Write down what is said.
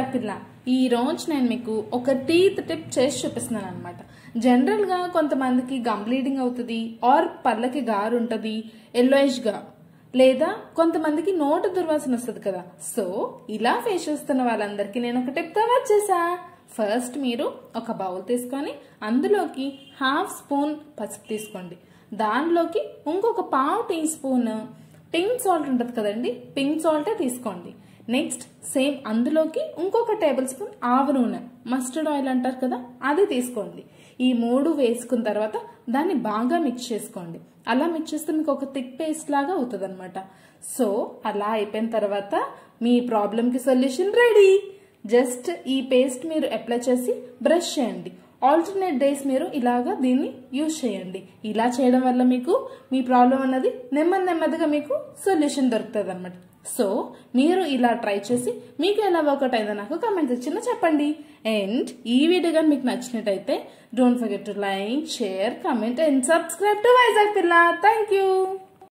వైజాగ్ పిల్ల ఈ రోజు నేను మీకు ఒక టీత్ టిప్ చేసి చూపిస్తున్నాను అన్నమాట. జనరల్ గా కొంతమందికి గమ్ బ్లీడింగ్ అవుతుంది ఆర్ పళ్ళకి గారు ఉంటది ఎల్లోయిష్ గా, లేదా కొంతమందికి నోటు దుర్వాసన వస్తుంది కదా. సో ఇలా ఫేస్ చేస్తున్న వాళ్ళందరికీ నేను ఒక టిప్ తో వచ్చేసా. ఫస్ట్ మీరు ఒక బౌల్ తీసుకొని అందులోకి హాఫ్ స్పూన్ పసుపు తీసుకోండి. దానిలోకి ఇంకొక పావు టీ స్పూన్ పింక్ సాల్ట్ ఉంటుంది కదండి, పింక్ సాల్టే తీసుకోండి. నెక్స్ట్ సేమ్ అందులోకి ఇంకొక టేబుల్ స్పూన్ ఆవ నూనె, మస్టర్డ్ ఆయిల్ అంటారు కదా, అది తీసుకోండి. ఈ మూడు వేసుకున్న తర్వాత దాన్ని బాగా మిక్స్ చేసుకోండి. అలా మిక్స్ చేస్తే మీకు ఒక థిక్ పేస్ట్ లాగా అవుతుంది అనమాట. సో అలా అయిపోయిన తర్వాత మీ ప్రాబ్లంకి సొల్యూషన్ రెడీ. జస్ట్ ఈ పేస్ట్ మీరు అప్లై చేసి బ్రష్ చేయండి. ఆల్టర్నేట్ డేస్ మీరు ఇలాగా దీన్ని యూజ్ చేయండి. ఇలా చేయడం వల్ల మీకు మీ ప్రాబ్లం అన్నది నెమ్మదిగా మీకు సొల్యూషన్ దొరుకుతుంది అనమాట. సో మీరు ఇలా ట్రై చేసి మీకు ఎలా వర్కౌట్ అయిందో నాకు కామెంట్ సెక్షన్లో చెప్పండి. అండ్ ఈ వీడియో కానీ మీకు నచ్చినట్టయితే don't forget to like, share, comment and subscribe to Vizag Pilla. Thank you.